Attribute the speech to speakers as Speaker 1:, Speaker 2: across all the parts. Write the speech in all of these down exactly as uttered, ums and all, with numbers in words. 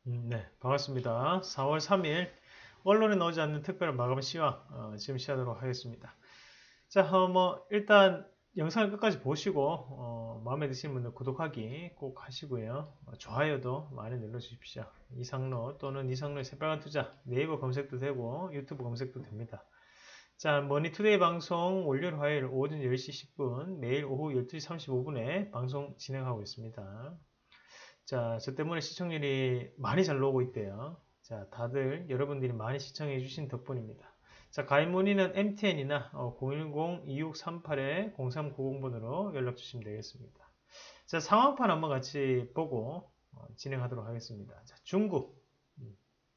Speaker 1: 음, 네, 반갑습니다. 사월 삼일 언론에 나오지 않는 특별 마감 시황 어, 지금 시작하도록 하겠습니다. 자, 어, 뭐 일단 영상을 끝까지 보시고 어, 마음에 드시는 분들 구독하기 꼭 하시고요. 어, 좋아요도 많이 눌러주십시오. 이상로 또는 이상로의 새빨간 투자 네이버 검색도 되고 유튜브 검색도 됩니다. 자, 머니투데이 방송 월요일 화요일 오전 열 시 십 분 매일 오후 열두 시 삼십오 분에 방송 진행하고 있습니다. 자, 저 때문에 시청률이 많이 잘 나오고 있대요. 자, 다들 여러분들이 많이 시청해 주신 덕분입니다. 자, 가입 문의는 엠티엔이나 어, 공일공 이육삼팔 공삼구공 번으로 연락 주시면 되겠습니다. 자, 상황판 한번 같이 보고 어, 진행하도록 하겠습니다. 자, 중국. 음,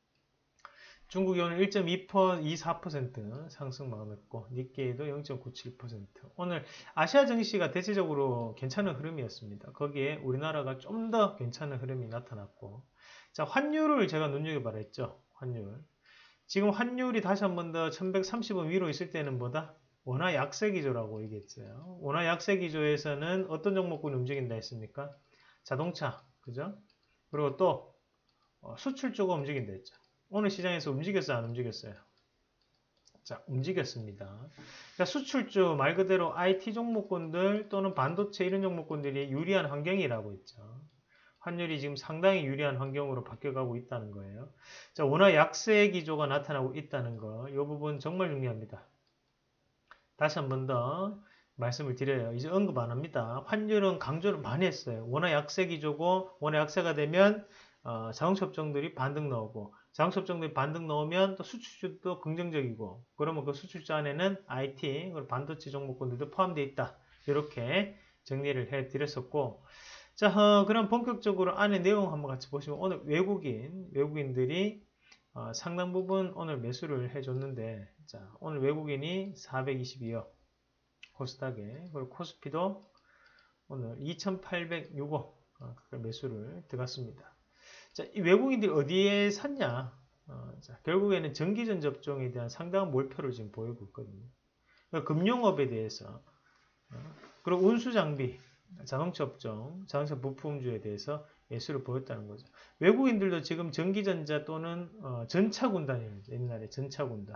Speaker 1: 중국이 오늘 일 점 이사 퍼센트 상승 마감했고 니케이도 영 점 구칠 퍼센트. 오늘 아시아 증시가 대체적으로 괜찮은 흐름이었습니다. 거기에 우리나라가 좀 더 괜찮은 흐름이 나타났고, 자, 환율을 제가 눈여겨봐라 했죠. 환율. 지금 환율이 다시 한 번 더 천백삼십 원 위로 있을 때는 뭐다? 원화 약세 기조라고 얘기했어요. 원화 약세 기조에서는 어떤 종목군이 움직인다 했습니까? 자동차, 그죠? 그리고 또 어, 수출 쪽으로 움직인다 했죠. 오늘 시장에서 움직였어요, 안 움직였어요? 자, 움직였습니다. 자, 수출주 말 그대로 아이티 종목군들 또는 반도체 이런 종목군들이 유리한 환경이라고 했죠. 환율이 지금 상당히 유리한 환경으로 바뀌어가고 있다는 거예요. 자, 원화 약세 기조가 나타나고 있다는 거, 이 부분 정말 중요합니다. 다시 한 번 더 말씀을 드려요. 이제 언급 안 합니다. 환율은 강조를 많이 했어요. 원화 약세 기조고 원화 약세가 되면 어, 자동차 업종들이 반등 나오고 자동차 업종들이 반등 나오면 또 수출주도 긍정적이고 그러면 그 수출주 안에는 아이티, 그리고 반도체 종목군들도 포함되어 있다. 이렇게 정리를 해드렸었고 자, 어, 그럼 본격적으로 안에 내용 한번 같이 보시면 오늘 외국인, 외국인들이 어, 상당 부분 오늘 매수를 해줬는데 자, 오늘 외국인이 사백이십이억 코스닥에 그리고 코스피도 오늘 이천팔백육억 어, 매수를 들어갔습니다. 자, 이 외국인들이 어디에 샀냐? 어, 자, 결국에는 전기전 접종에 대한 상당한 몰표를 지금 보이고 있거든요. 그러니까 금융업에 대해서 어, 그리고 운수장비, 자동차 업종, 자동차 부품주에 대해서 매수를 보였다는 거죠. 외국인들도 지금 전기전자 또는 어, 전차군단이에요. 옛날에 전차군단.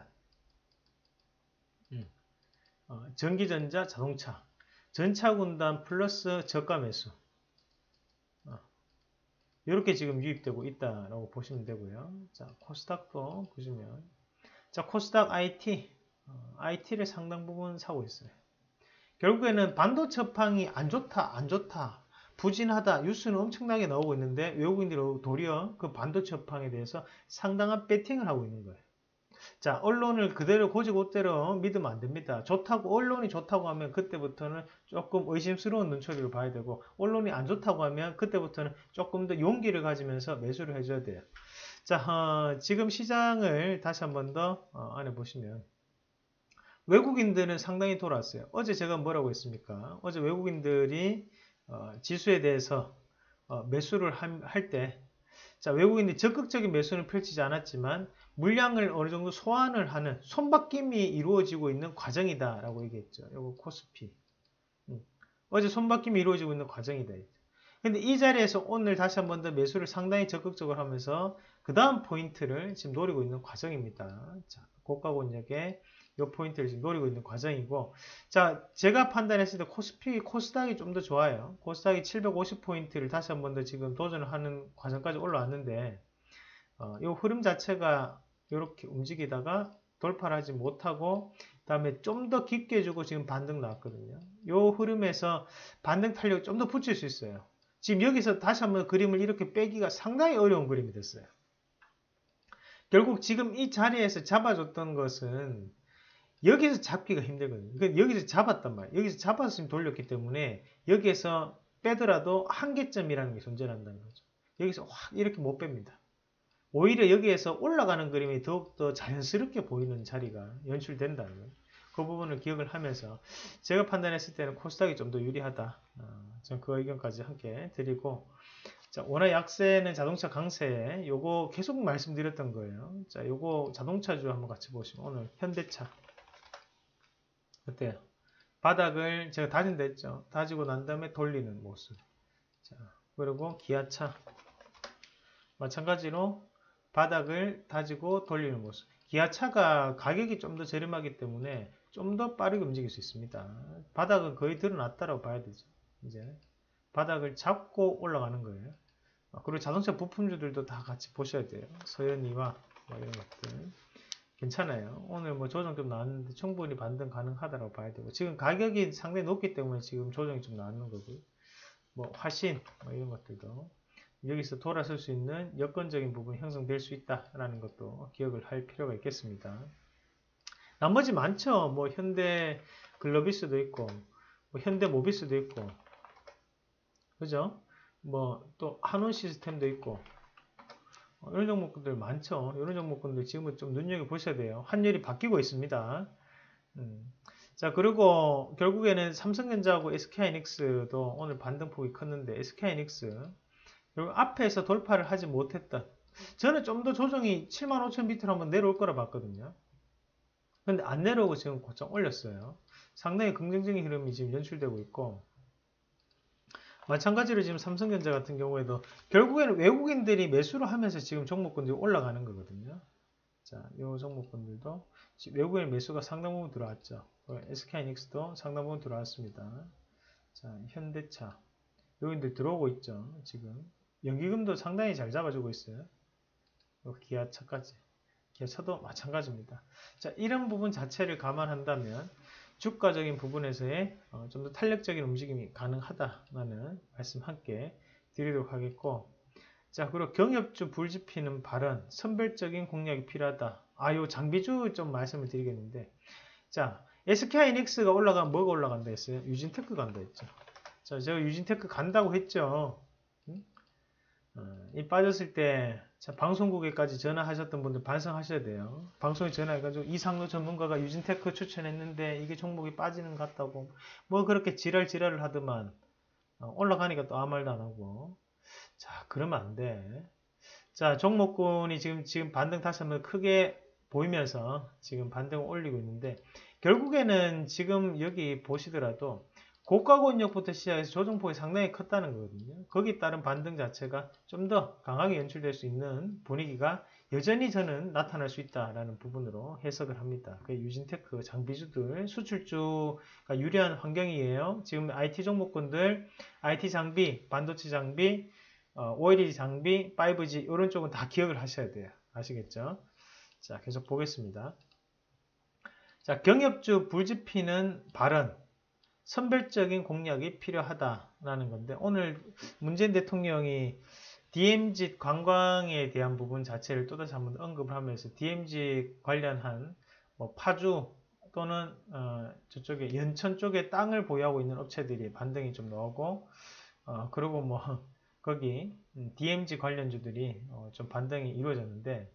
Speaker 1: 음. 어, 전기전자, 자동차. 전차군단 플러스 저가 매수. 어, 이렇게 지금 유입되고 있다라고 보시면 되고요. 자, 코스닥도 보시면. 자, 코스닥 아이티. 어, 아이티를 상당 부분 사고 있어요. 결국에는 반도체 업황이 안 좋다, 안 좋다, 부진하다 뉴스는 엄청나게 나오고 있는데 외국인들이 도리어 그 반도체 업황에 대해서 상당한 배팅을 하고 있는 거예요. 자, 언론을 그대로 고지고대로 믿으면 안 됩니다. 좋다고, 언론이 좋다고 하면 그때부터는 조금 의심스러운 눈초리를 봐야 되고, 언론이 안 좋다고 하면 그때부터는 조금 더 용기를 가지면서 매수를 해줘야 돼요. 자, 어, 지금 시장을 다시 한 번 더 어, 안에 보시면, 외국인들은 상당히 돌아왔어요. 어제 제가 뭐라고 했습니까? 어제 외국인들이 어, 지수에 대해서 어, 매수를 할 때, 자, 외국인들이 적극적인 매수는 펼치지 않았지만 물량을 어느 정도 소환을 하는 손바뀜이 이루어지고 있는 과정이다라고 얘기했죠. 이거 코스피. 음. 어제 손바뀜이 이루어지고 있는 과정이다. 근데 이 자리에서 오늘 다시 한 번 더 매수를 상당히 적극적으로 하면서 그 다음 포인트를 지금 노리고 있는 과정입니다. 자, 고가 권역에 이 포인트를 지금 노리고 있는 과정이고, 자, 제가 판단했을 때 코스피, 코스닥이 좀 더 좋아요. 코스닥이 칠백오십 포인트를 다시 한 번 더 지금 도전을 하는 과정까지 올라왔는데, 어, 이 흐름 자체가 이렇게 움직이다가 돌파를 하지 못하고, 그 다음에 좀 더 깊게 주고 지금 반등 나왔거든요. 이 흐름에서 반등 탄력 좀 더 붙일 수 있어요. 지금 여기서 다시 한번 그림을 이렇게 빼기가 상당히 어려운 그림이 됐어요. 결국 지금 이 자리에서 잡아줬던 것은 여기서 잡기가 힘들거든요. 그러니까 여기서 잡았단 말이에요. 여기서 잡아서 지금 돌렸기 때문에 여기에서 빼더라도 한계점이라는 게 존재한다는 거죠. 여기서 확 이렇게 못 뺍니다. 오히려 여기에서 올라가는 그림이 더욱더 자연스럽게 보이는 자리가 연출된다는 거예요. 그 부분을 기억을 하면서 제가 판단했을 때는 코스닥이 좀 더 유리하다. 어, 저는 그 의견까지 함께 드리고, 자, 원화 약세는 자동차 강세, 요거 계속 말씀드렸던 거예요. 자, 요거 자동차주 한번 같이 보시면 오늘 현대차 어때요? 바닥을 제가 다진다 했죠. 다지고 난 다음에 돌리는 모습. 자, 그리고 기아차. 마찬가지로 바닥을 다지고 돌리는 모습. 기아차가 가격이 좀 더 저렴하기 때문에 좀 더 빠르게 움직일 수 있습니다. 바닥은 거의 드러났다고 봐야 되죠. 이제 바닥을 잡고 올라가는 거예요. 그리고 자동차 부품주들도 다 같이 보셔야 돼요. 서현이와 뭐 이런 것들 괜찮아요. 오늘 뭐 조정 좀 나왔는데 충분히 반등 가능하다고 봐야 되고, 지금 가격이 상당히 높기 때문에 지금 조정이 좀 나오는 거고요. 뭐 화신 뭐 이런 것들도 여기서 돌아설 수 있는 여건적인 부분이 형성될 수 있다라는 것도 기억을 할 필요가 있겠습니다. 나머지 많죠. 뭐 현대 글로비스도 있고, 뭐 현대 모비스도 있고, 그죠? 뭐 또 한원 시스템도 있고, 이런 종목들 많죠. 이런 종목들 지금은 좀 눈여겨 보셔야 돼요. 환율이 바뀌고 있습니다. 음. 자, 그리고 결국에는 삼성전자하고 에스케이하이닉스도 오늘 반등폭이 컸는데, 에스케이하이닉스 그리고 앞에서 돌파를 하지 못했던, 저는 좀 더 조정이 칠만 오천 비트로 한번 내려올 거라 봤거든요. 근데 안 내려오고 지금 고점 올렸어요. 상당히 긍정적인 흐름이 지금 연출되고 있고, 마찬가지로 지금 삼성전자 같은 경우에도 결국에는 외국인들이 매수를 하면서 지금 종목군들이 올라가는 거거든요. 자, 이 종목군들도 외국인 매수가 상당 부분 들어왔죠. 에스케이하이닉스도 상당 부분 들어왔습니다. 자, 현대차 여기들 들어오고 있죠. 지금 연기금도 상당히 잘 잡아주고 있어요. 기아차까지. 기아차도 마찬가지입니다. 자, 이런 부분 자체를 감안한다면 주가적인 부분에서의 어, 좀 더 탄력적인 움직임이 가능하다라는 말씀 함께 드리도록 하겠고, 자, 그리고 경협주 불지피는 발언, 선별적인 공략이 필요하다. 아, 요 장비주 좀 말씀을 드리겠는데, 자, 에스케이하이닉스가 올라가면 뭐가 올라간다 했어요? 유진테크 간다 했죠. 자, 제가 유진테크 간다고 했죠. 응? 어, 이 빠졌을 때, 자, 방송국에까지 전화하셨던 분들 반성하셔야 돼요. 방송에 전화해가지고 이상로 전문가가 유진테크 추천했는데 이게 종목이 빠지는 것 같다고 뭐 그렇게 지랄지랄을 하더만 어, 올라가니까 또 아무 말도 안 하고. 자, 그러면 안 돼. 자, 종목군이 지금 지금 반등 다시 한번 크게 보이면서 지금 반등을 올리고 있는데, 결국에는 지금 여기 보시더라도 고가 권역부터 시작해서 조정폭이 상당히 컸다는 거거든요. 거기에 따른 반등 자체가 좀 더 강하게 연출될 수 있는 분위기가 여전히 저는 나타날 수 있다라는 부분으로 해석을 합니다. 그 유진테크, 장비주들, 수출주가 유리한 환경이에요. 지금 아이티 종목군들, 아이티 장비, 반도체 장비, 어, 오엘이디 장비, 파이브지 이런 쪽은 다 기억을 하셔야 돼요. 아시겠죠? 자, 계속 보겠습니다. 자, 경협주 불지피는 발언, 선별적인 공략이 필요하다라는 건데, 오늘 문재인 대통령이 디엠지 관광에 대한 부분 자체를 또다시 한번 언급을 하면서 디엠지 관련한 뭐 파주 또는 어, 저쪽에 연천 쪽에 땅을 보유하고 있는 업체들이 반등이 좀 나오고, 어, 그리고 뭐 거기 디엠지 관련주들이 어, 좀 반등이 이루어졌는데,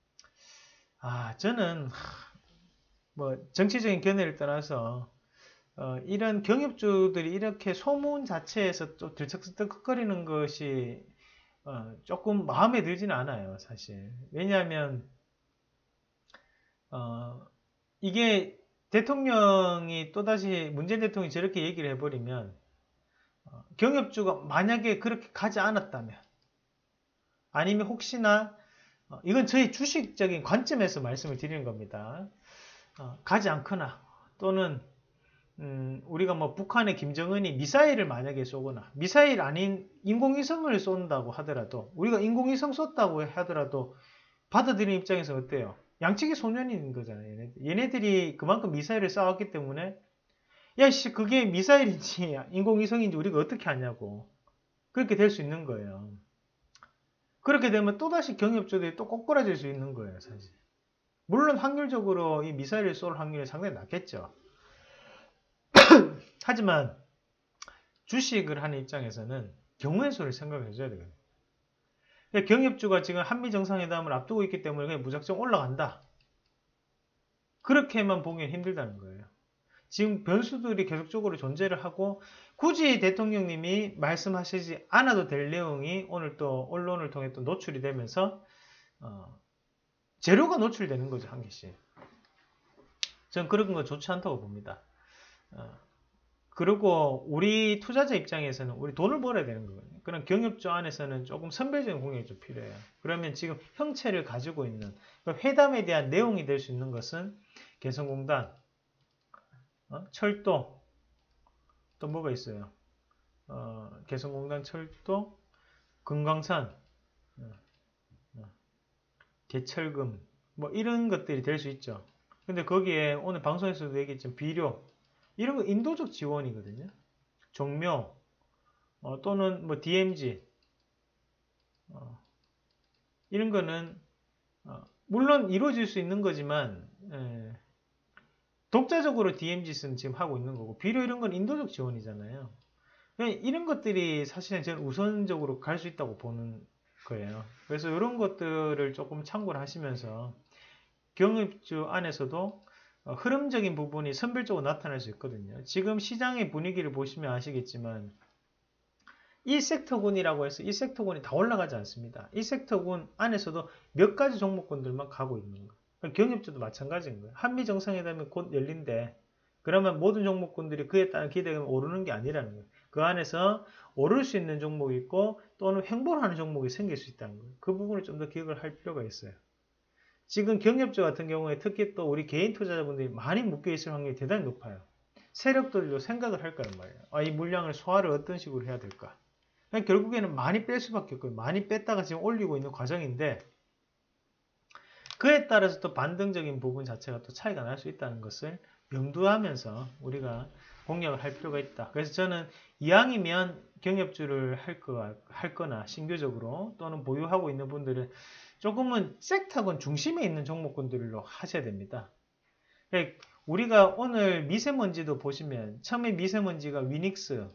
Speaker 1: 아, 저는 뭐 정치적인 견해를 떠나서 어, 이런 경협주들이 이렇게 소문 자체에서 좀 들썩들썩거리는 것이 어, 조금 마음에 들지는 않아요, 사실. 왜냐하면 어, 이게 대통령이 또다시 문재인 대통령이 저렇게 얘기를 해버리면, 어, 경협주가 만약에 그렇게 가지 않았다면, 아니면 혹시나 어, 이건 저희 주식적인 관점에서 말씀을 드리는 겁니다. 어, 가지 않거나 또는 음, 우리가 뭐 북한의 김정은이 미사일을 만약에 쏘거나, 미사일 아닌 인공위성을 쏜다고 하더라도, 우리가 인공위성 쏜다고 하더라도 받아들이는 입장에서 어때요? 양측이 소년인 거잖아요. 얘네들. 얘네들이 그만큼 미사일을 쏴왔기 때문에, 야씨 그게 미사일인지 인공위성인지 우리가 어떻게 아냐고, 그렇게 될 수 있는 거예요. 그렇게 되면 또다시 경협주들이 또 꼬꾸라질 수 있는 거예요, 사실. 물론 확률적으로 이 미사일을 쏠 확률이 상당히 낮겠죠. 하지만 주식을 하는 입장에서는 경우의 수를 생각을 해줘야 되거든요. 경협주가 지금 한미 정상회담을 앞두고 있기 때문에 그냥 무작정 올라간다, 그렇게만 보기엔 힘들다는 거예요. 지금 변수들이 계속적으로 존재를 하고, 굳이 대통령님이 말씀하시지 않아도 될 내용이 오늘 또 언론을 통해 또 노출이 되면서 어, 재료가 노출되는 거죠, 한 개씩. 저는 그런 거 좋지 않다고 봅니다. 어, 그리고 우리 투자자 입장에서는 우리 돈을 벌어야 되는 거거든요. 그럼 경협주 안에서는 조금 선별적인 공략이 좀 필요해요. 그러면 지금 형체를 가지고 있는 회담에 대한 내용이 될 수 있는 것은 개성공단, 어? 철도, 또 뭐가 있어요? 어, 개성공단, 철도, 금강산, 어, 어, 개철금, 뭐 이런 것들이 될 수 있죠. 근데 거기에 오늘 방송에서도 얘기했지만 비료, 이런 거 인도적 지원이거든요. 종묘, 어, 또는 뭐 디엠지, 어, 이런 거는 어, 물론 이루어질 수 있는 거지만 에, 독자적으로 디엠지는 지금 하고 있는 거고 비료 이런 건 인도적 지원이잖아요. 이런 것들이 사실은 저는 우선적으로 갈 수 있다고 보는 거예요. 그래서 이런 것들을 조금 참고를 하시면서 경협주 안에서도 흐름적인 부분이 선별적으로 나타날 수 있거든요. 지금 시장의 분위기를 보시면 아시겠지만 일 섹터군이라고 해서 일 섹터군이 다 올라가지 않습니다. 일 섹터군 안에서도 몇 가지 종목군들만 가고 있는 거예요. 경협주도 마찬가지인 거예요. 한미정상회담이 곧 열린대. 그러면 모든 종목군들이 그에 따른 기대가 오르는 게 아니라는 거예요. 그 안에서 오를 수 있는 종목이 있고 또는 횡보를 하는 종목이 생길 수 있다는 거예요. 그 부분을 좀 더 기억을 할 필요가 있어요. 지금 경협주 같은 경우에 특히 또 우리 개인 투자자분들이 많이 묶여있을 확률이 대단히 높아요. 세력들도 생각을 할 거란 말이에요. 아, 이 물량을 소화를 어떤 식으로 해야 될까? 결국에는 많이 뺄 수밖에 없고요. 많이 뺐다가 지금 올리고 있는 과정인데 그에 따라서 또 반등적인 부분 자체가 또 차이가 날 수 있다는 것을 염두하면서 우리가 공략을 할 필요가 있다. 그래서 저는 이왕이면 경협주를 할, 거, 할 거나 신규적으로 또는 보유하고 있는 분들은 조금은 섹터군 중심에 있는 종목군들로 하셔야 됩니다. 우리가 오늘 미세먼지도 보시면 처음에 미세먼지가 위닉스,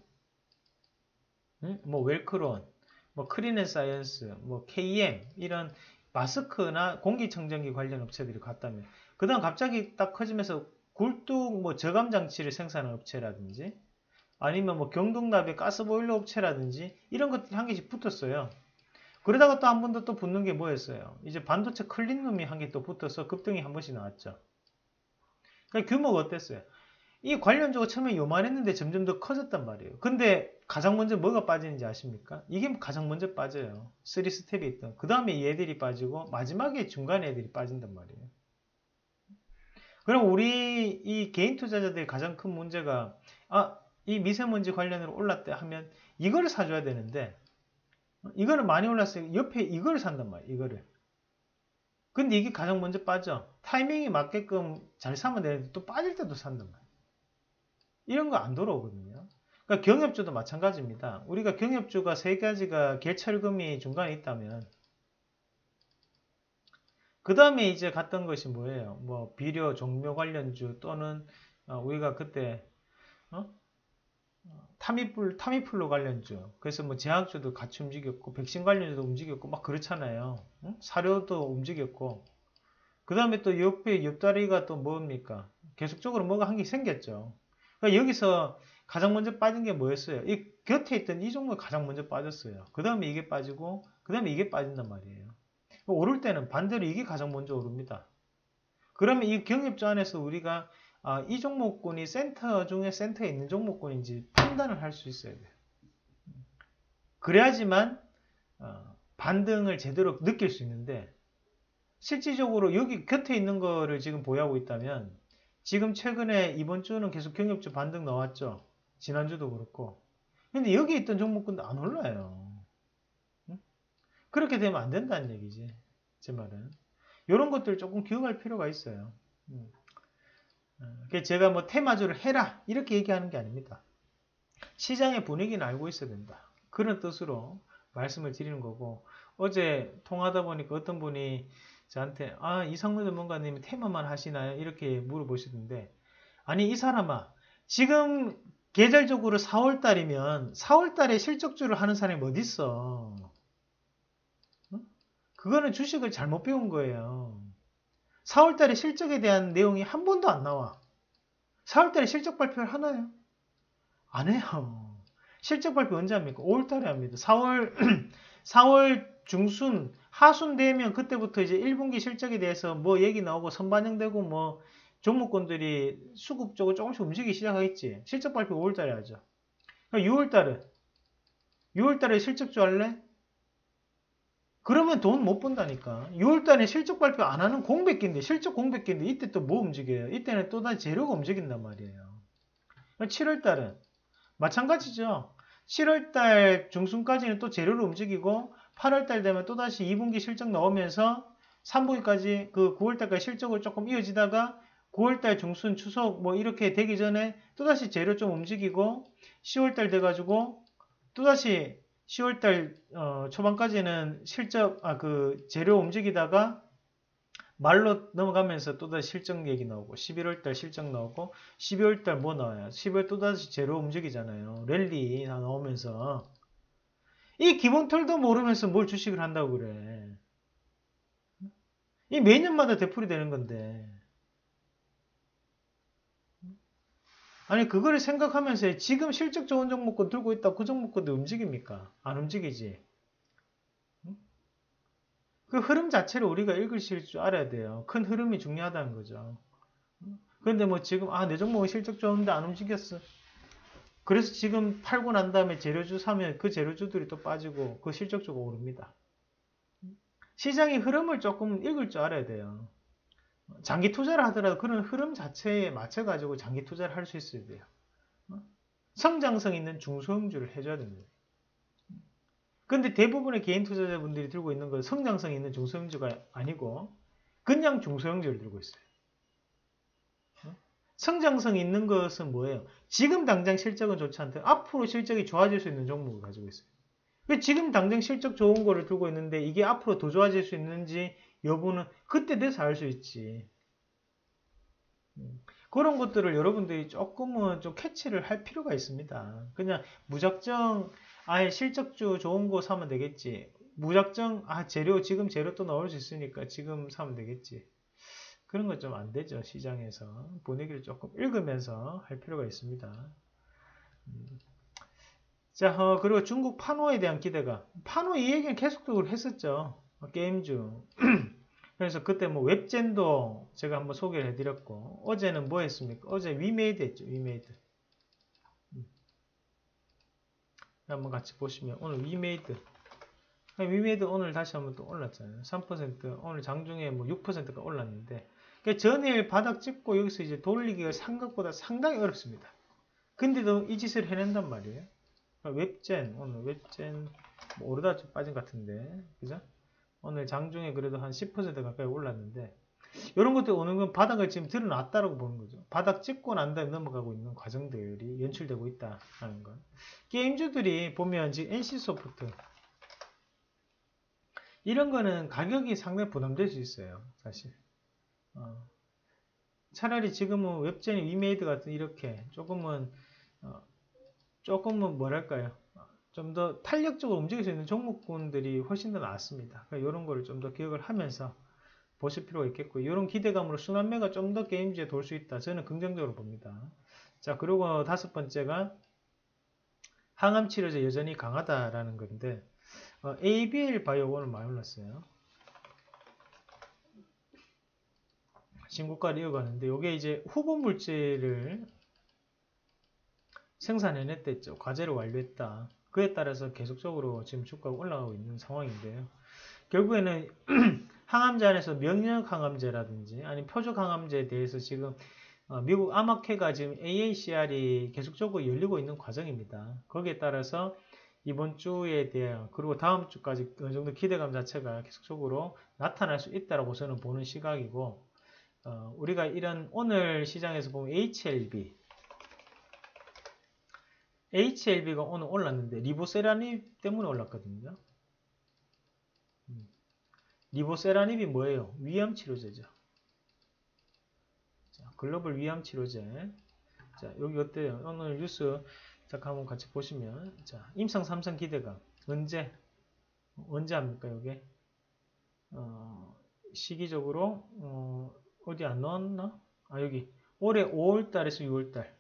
Speaker 1: 뭐 웰크론, 뭐 크린앤사이언스, 뭐 케이엠 이런 마스크나 공기청정기 관련 업체들이 갔다면 그 다음 갑자기 딱 커지면서 굴뚝 뭐 저감장치를 생산하는 업체라든지 아니면 뭐 경동납의 가스보일러 업체라든지 이런 것들이 한 개씩 붙었어요. 그러다가 또 한 번 더 또 붙는 게 뭐였어요? 이제 반도체 클린룸이 한 개 또 붙어서 급등이 한 번씩 나왔죠. 그러니까 규모가 어땠어요? 이 관련주가 처음에 요만했는데 점점 더 커졌단 말이에요. 근데 가장 먼저 뭐가 빠지는지 아십니까? 이게 가장 먼저 빠져요. 삼 스텝이 있던. 그 다음에 얘들이 빠지고 마지막에 중간에 애들이 빠진단 말이에요. 그럼 우리 이 개인 투자자들의 가장 큰 문제가 아, 이 미세먼지 관련으로 올랐다 하면 이거를 사줘야 되는데 이거를 많이 올랐어요. 옆에 이거를 산단 말이에요. 이거를. 근데 이게 가장 먼저 빠져. 타이밍이 맞게끔 잘 사면 되는데 또 빠질 때도 산단 말이에요. 이런 거 안 돌아오거든요. 그러니까 경협주도 마찬가지입니다. 우리가 경협주가 세 가지가 개철금이 중간에 있다면 그 다음에 이제 갔던 것이 뭐예요? 뭐 비료, 종묘 관련주 또는 어, 우리가 그때 어? 타미풀, 타미풀로 관련주 그래서 뭐 제약주도 같이 움직였고 백신 관련주도 움직였고 막 그렇잖아요. 응? 사료도 움직였고 그 다음에 또 옆에 옆다리가 또 뭡니까? 계속적으로 뭐가 한 개 생겼죠. 그러니까 여기서 가장 먼저 빠진 게 뭐였어요? 이 곁에 있던 이 종목이 가장 먼저 빠졌어요. 그 다음에 이게 빠지고 그 다음에 이게 빠진단 말이에요. 오를 때는 반대로 이게 가장 먼저 오릅니다. 그러면 이 경협주 안에서 우리가 아, 이 종목군이 센터 중에 센터에 있는 종목군인지 판단을 할 수 있어야 돼요. 그래야지만 어, 반등을 제대로 느낄 수 있는데 실질적으로 여기 곁에 있는 거를 지금 보유하고 있다면 지금 최근에 이번 주는 계속 경협주 반등 나왔죠. 지난주도 그렇고. 근데 여기 있던 종목군도 안 올라요. 응? 그렇게 되면 안 된다는 얘기지. 제 말은. 이런 것들 조금 기억할 필요가 있어요. 응. 제가 뭐 테마주를 해라 이렇게 얘기하는 게 아닙니다. 시장의 분위기는 알고 있어야 된다. 그런 뜻으로 말씀을 드리는 거고 어제 통하다 보니까 어떤 분이 저한테 아 이상무 전문가님이 테마만 하시나요? 이렇게 물어보시던데 아니 이 사람아 지금 계절적으로 사월달이면 사월달에 실적주를 하는 사람이 어디 있어? 응? 그거는 주식을 잘못 배운 거예요. 사월달에 실적에 대한 내용이 한 번도 안 나와. 사월달에 실적 발표를 하나요? 안 해요. 실적 발표 언제 합니까? 오월달에 합니다. 사월 사월 중순 하순 되면 그때부터 이제 일 분기 실적에 대해서 뭐 얘기 나오고 선반영되고 뭐 종목군들이 수급 쪽으로 조금씩 움직이기 시작하겠지. 실적 발표 오월달에 하죠. 유월달은 유월달에 실적주 할래? 그러면 돈 못 번다니까. 유월달에 실적 발표 안 하는 공백기인데, 실적 공백기인데 이때 또 뭐 움직여요? 이때는 또다시 재료가 움직인단 말이에요. 칠월달은 마찬가지죠. 칠월달 중순까지는 또 재료를 움직이고 팔월달 되면 또다시 이 분기 실적 나오면서 삼 분기까지 그 구월달까지 실적을 조금 이어지다가 구월달 중순 추석 뭐 이렇게 되기 전에 또다시 재료 좀 움직이고 시월달 돼가지고 또다시 시월달 어, 초반까지는 실적 아 그 재료 움직이다가 말로 넘어가면서 또다시 실적 얘기 나오고 십일월달 실적 나오고 십이월달 뭐 나와요? 십이월 또다시 재료 움직이잖아요. 랠리 다 나오면서 이 기본 털도 모르면서 뭘 주식을 한다고 그래. 이 매년마다 되풀이 되는 건데. 아니 그거를 생각하면서 지금 실적 좋은 종목군 들고 있다 그 종목군도 움직입니까? 안 움직이지. 그 흐름 자체를 우리가 읽으실 줄 알아야 돼요. 큰 흐름이 중요하다는 거죠. 그런데 뭐 지금 아 내 종목은 실적 좋은데 안 움직였어. 그래서 지금 팔고 난 다음에 재료주 사면 그 재료주들이 또 빠지고 그 실적주가 오릅니다. 시장의 흐름을 조금 읽을 줄 알아야 돼요. 장기 투자를 하더라도 그런 흐름 자체에 맞춰가지고 장기 투자를 할 수 있어야 돼요. 성장성 있는 중소형주를 해줘야 됩니다. 근데 대부분의 개인 투자자분들이 들고 있는 건 성장성 있는 중소형주가 아니고 그냥 중소형주를 들고 있어요. 성장성 있는 것은 뭐예요? 지금 당장 실적은 좋지 않대. 앞으로 실적이 좋아질 수 있는 종목을 가지고 있어요. 지금 당장 실적 좋은 거를 들고 있는데 이게 앞으로 더 좋아질 수 있는지 여부는 그때 돼서 알 수 있지. 그런 것들을 여러분들이 조금은 좀 캐치를 할 필요가 있습니다. 그냥 무작정 아예 실적주 좋은 거 사면 되겠지. 무작정 아 재료 지금 재료 또 나올 수 있으니까 지금 사면 되겠지. 그런 건 좀 안 되죠. 시장에서 분위기를 조금 읽으면서 할 필요가 있습니다. 자 어, 그리고 중국 판호에 대한 기대가 판호 이 얘기는 계속적으로 했었죠. 게임주. 그래서 그때 뭐 웹젠도 제가 한번 소개를 해드렸고 어제는 뭐 했습니까? 어제 위메이드 했죠. 위메이드. 한번 같이 보시면 오늘 위메이드 위메이드 오늘 다시 한번 또 올랐잖아요. 삼 퍼센트 오늘 장중에 뭐 육 퍼센트가 올랐는데 그러니까 전일 바닥 찍고 여기서 이제 돌리기가 생각보다 상당히 어렵습니다. 근데도 이 짓을 해낸단 말이에요. 그러니까 웹젠 오늘 웹젠 뭐 오르다 좀 빠진 것 같은데 그죠? 오늘 장중에 그래도 한 십 퍼센트 가까이 올랐는데 이런 것들 오는 건 바닥을 지금 드러났다라고 보는 거죠. 바닥 찍고 난 다음에 넘어가고 있는 과정들이 연출되고 있다는 것. 게임주들이 보면 지금 엔씨소프트 이런 거는 가격이 상당히 부담될 수 있어요. 사실. 어, 차라리 지금은 웹젠 위메이드 같은 이렇게 조금은 어, 조금은 뭐랄까요? 좀 더 탄력적으로 움직일 수 있는 종목군들이 훨씬 더 낫습니다. 그러니까 이런 거를 좀 더 기억을 하면서 보실 필요가 있겠고 이런 기대감으로 순환매가 좀 더 게임주에 돌 수 있다. 저는 긍정적으로 봅니다. 자 그리고 다섯 번째가 항암치료제 여전히 강하다라는 건데 어, 에이비엘 바이오 오늘 많이 올랐어요. 신고가를 이어가는데 이게 이제 후보 물질을 생산해냈댔죠. 과제를 완료했다. 그에 따라서 계속적으로 지금 주가가 올라가고 있는 상황인데요. 결국에는 항암제 안에서 명령 항암제라든지 아니면 표적 항암제에 대해서 지금 미국 암학회가 지금 에이에이씨알이 계속적으로 열리고 있는 과정입니다. 거기에 따라서 이번 주에 대한 그리고 다음 주까지 어느 정도 기대감 자체가 계속적으로 나타날 수 있다고 저는 보는 시각이고 어, 우리가 이런 오늘 시장에서 보면 에이치엘비 에이치엘비가 오늘 올랐는데 리보세라닙 때문에 올랐거든요. 음. 리보세라닙이 뭐예요? 위암 치료제죠. 자, 글로벌 위암 치료제. 자, 여기 어때요? 오늘 뉴스 자, 한번 같이 보시면 자, 임상 삼 상 기대감 언제 언제 합니까? 여기 어, 시기적으로 어, 어디 안 넣었나? 아 여기 올해 오월달에서 유월달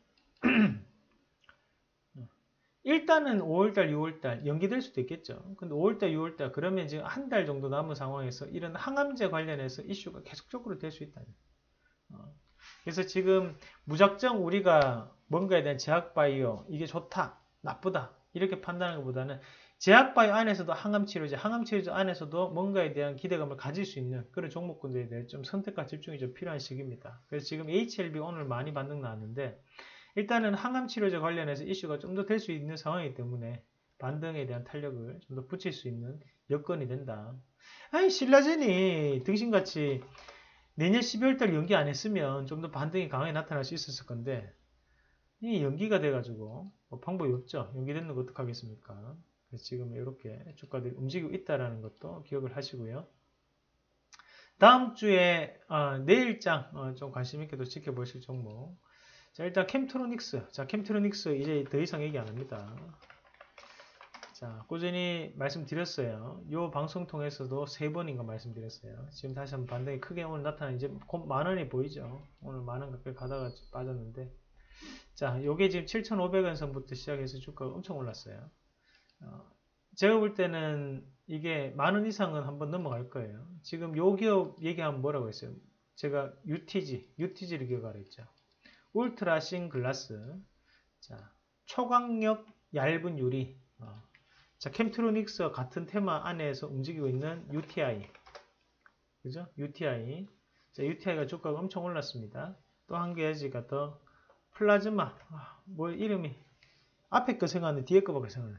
Speaker 1: 일단은 오월달, 유월달 연기될 수도 있겠죠. 근데 오월달, 유월달 그러면 지금 한 달 정도 남은 상황에서 이런 항암제 관련해서 이슈가 계속적으로 될 수 있다. 어. 그래서 지금 무작정 우리가 뭔가에 대한 제약 바이오, 이게 좋다, 나쁘다, 이렇게 판단하는 것보다는 제약 바이오 안에서도 항암 치료제, 항암 치료제 안에서도 뭔가에 대한 기대감을 가질 수 있는 그런 종목군들에 대해 좀 선택과 집중이 좀 필요한 시기입니다. 그래서 지금 에이치엘비 오늘 많이 반등 나왔는데, 일단은 항암 치료제 관련해서 이슈가 좀 더 될 수 있는 상황이기 때문에 반등에 대한 탄력을 좀 더 붙일 수 있는 여건이 된다. 아니, 신라젠이 등신같이 내년 십이월 달 연기 안 했으면 좀 더 반등이 강하게 나타날 수 있었을 건데, 이 연기가 돼가지고 뭐 방법이 없죠. 연기되는 거 어떡하겠습니까? 그래서 지금 이렇게 주가들이 움직이고 있다는 것도 기억을 하시고요. 다음 주에 어, 내일장 어, 좀 관심 있게 도 지켜보실 종목. 자, 일단 캠트로닉스. 자, 캠트로닉스 이제 더 이상 얘기 안 합니다. 자, 꾸준히 말씀드렸어요. 요 방송 통해서도 세 번인가 말씀드렸어요. 지금 다시 한번 반등이 크게 오늘 나타나 이제 곧 만 원이 보이죠. 오늘 만 원 가까이 가다가 빠졌는데, 자, 요게 지금 칠천오백 원 선부터 시작해서 주가가 엄청 올랐어요. 어, 제가 볼 때는 이게 만 원 이상은 한번 넘어갈 거예요. 지금 요 기업 얘기하면 뭐라고 했어요? 제가 유티지, 유티지를 기억하라 했죠. 울트라 싱 글라스. 자, 초강력 얇은 유리. 어. 자, 캠트로닉스와 같은 테마 안에서 움직이고 있는 유티아이. 그죠? 유티아이. 자, 유티아이가 주가가 엄청 올랐습니다. 또 한 가지가 더 플라즈마. 아, 뭐 이름이 앞에 거 생각하는데 뒤에 거밖에 생각나네.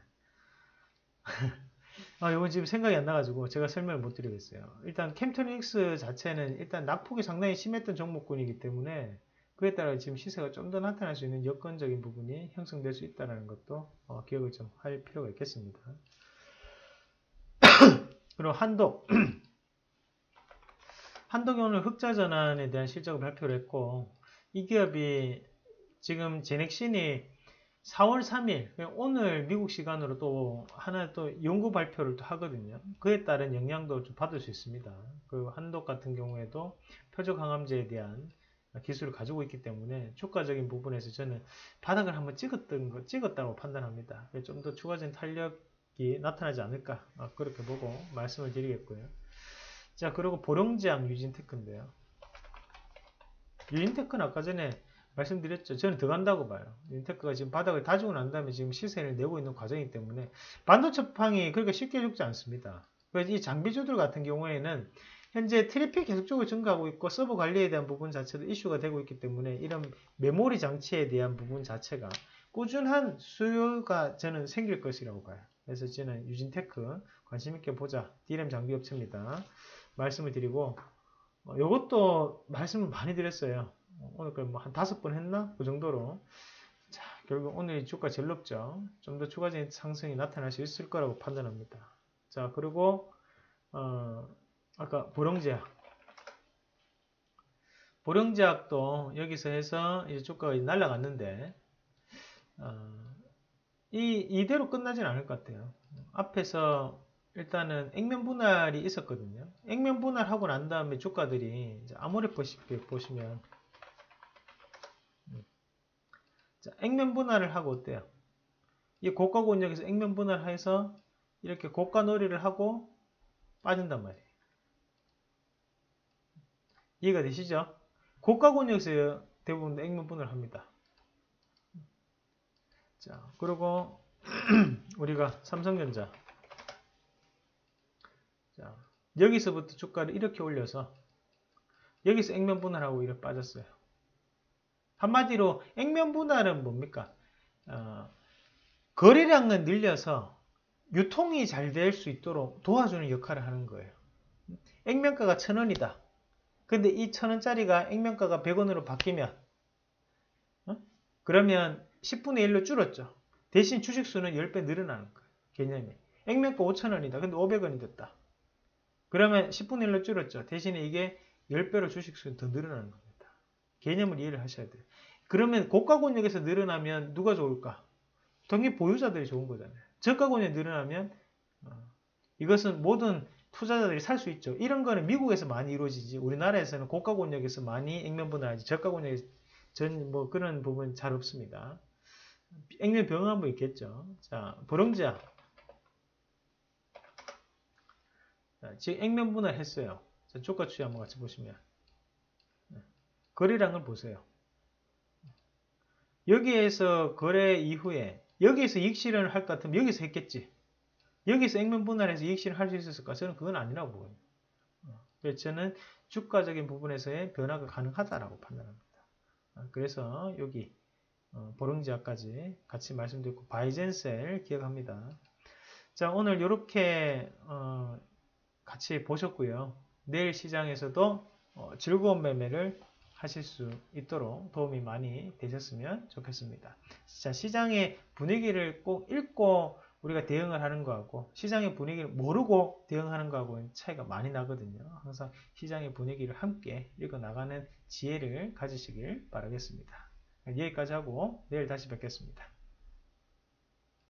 Speaker 1: 아, 이건 지금 생각이 안 나가지고 제가 설명을 못 드리겠어요. 일단 캠트로닉스 자체는 일단 낙폭이 상당히 심했던 종목군이기 때문에 그에 따라 지금 시세가 좀 더 나타날 수 있는 여건적인 부분이 형성될 수 있다는 것도 어, 기억을 좀 할 필요가 있겠습니다. 그리고 한독. 한독이 오늘 흑자 전환에 대한 실적을 발표를 했고, 이 기업이 지금 제넥신이 사월 삼일, 오늘 미국 시간으로 또 하나 또 연구 발표를 또 하거든요. 그에 따른 영향도 좀 받을 수 있습니다. 그 한독 같은 경우에도 표적 항암제에 대한 기술을 가지고 있기 때문에 주가적인 부분에서 저는 바닥을 한번 찍었던 거, 찍었다고 판단합니다. 좀 더 추가적인 탄력이 나타나지 않을까, 그렇게 보고 말씀을 드리겠고요. 자, 그리고 보령제약 유진테크인데요. 유진테크는 아까 전에 말씀드렸죠. 저는 더 간다고 봐요. 유진테크가 지금 바닥을 다지고 난 다음에 지금 시세를 내고 있는 과정이기 때문에 반도체 팡이 그렇게 쉽게 죽지 않습니다. 그래서 이 장비주들 같은 경우에는 현재 트래픽 계속적으로 증가하고 있고 서버 관리에 대한 부분 자체도 이슈가 되고 있기 때문에 이런 메모리 장치에 대한 부분 자체가 꾸준한 수요가 저는 생길 것이라고 봐요. 그래서 저는 유진테크 관심 있게 보자. 디램 장비 업체입니다. 말씀을 드리고, 어, 이것도 말씀을 많이 드렸어요. 오늘 뭐 한 다섯 번 했나? 그 정도로. 자, 결국 오늘 주가 제일 높죠. 좀 더 추가적인 상승이 나타날 수 있을 거라고 판단합니다. 자, 그리고 어, 아까 보령제약. 보령제약도 여기서 해서 이제 주가가 날아갔는데, 어, 이, 이대로 끝나진 않을 것 같아요. 앞에서 일단은 액면 분할이 있었거든요. 액면 분할하고 난 다음에 주가들이 이제 아모레퍼시픽 보시면, 자, 액면 분할을 하고 어때요? 이 고가 권역에서 액면 분할해서 이렇게 고가 놀이를 하고 빠진단 말이에요. 이해가 되시죠? 고가 권역에서 대부분 액면 분할을 합니다. 자, 그리고 우리가 삼성전자. 자, 여기서부터 주가를 이렇게 올려서 여기서 액면 분할하고 이렇게 빠졌어요. 한마디로 액면 분할은 뭡니까? 어, 거래량을 늘려서 유통이 잘 될 수 있도록 도와주는 역할을 하는 거예요. 액면가가 천 원이다. 근데 이 천 원짜리가 액면가가 백 원으로 바뀌면, 어? 그러면 십분의 일로 줄었죠. 대신 주식수는 십 배 늘어나는 거예요. 개념이. 액면가 오천 원이다. 근데 오백 원이 됐다. 그러면 십분의 일로 줄었죠. 대신에 이게 십 배로 주식수는 더 늘어나는 겁니다. 개념을 이해를 하셔야 돼요. 그러면 고가 권역에서 늘어나면 누가 좋을까? 당연히 보유자들이 좋은 거잖아요. 저가 권역이 늘어나면 어, 이것은 모든 투자자들이 살 수 있죠. 이런 거는 미국에서 많이 이루어지지 우리나라에서는 고가 권역에서 많이 액면 분할하지 저가 권역에서 전 뭐 그런 부분 잘 없습니다. 액면 병은 뭐 있겠죠. 자, 보령제약. 자, 지금 액면 분할 했어요. 자, 주가 추이 한번 같이 보시면. 거래량을 보세요. 여기에서 거래 이후에 여기에서 이익 실현을 할 것 같으면 여기서 했겠지. 여기서 액면 분할해서 이익 실현을 할 수 있었을까? 저는 그건 아니라고 보거든요. 그래서 저는 주가적인 부분에서의 변화가 가능하다라고 판단합니다. 그래서 여기 보름지하까지 같이 말씀드렸고 바이젠셀 기억합니다. 자, 오늘 이렇게 같이 보셨고요. 내일 시장에서도 즐거운 매매를 하실 수 있도록 도움이 많이 되셨으면 좋겠습니다. 자, 시장의 분위기를 꼭 읽고 우리가 대응을 하는 거하고 시장의 분위기를 모르고 대응하는 거하고는 차이가 많이 나거든요. 항상 시장의 분위기를 함께 읽어 나가는 지혜를 가지시길 바라겠습니다. 여기까지 하고 내일 다시 뵙겠습니다.